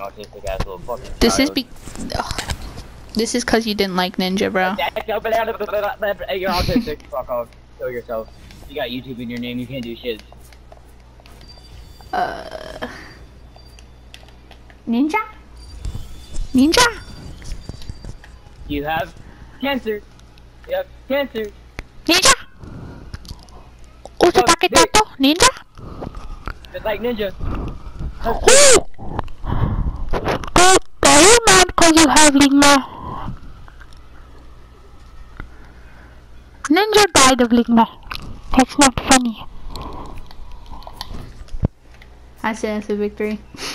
autistic ass little fucking This child. This is cause you didn't like Ninja, bro. You're autistic. Fuck off. Kill yourself. You got YouTube in your name. You can't do shit. Ninja? Ninja? You have cancer. Yep, cancer. Ninja? Usa sakit na to? Ninja? Just like Ninja. Ooh! Are you mad cause you have Ligma? Ninja died of Ligma. That's not funny. I say it's a victory.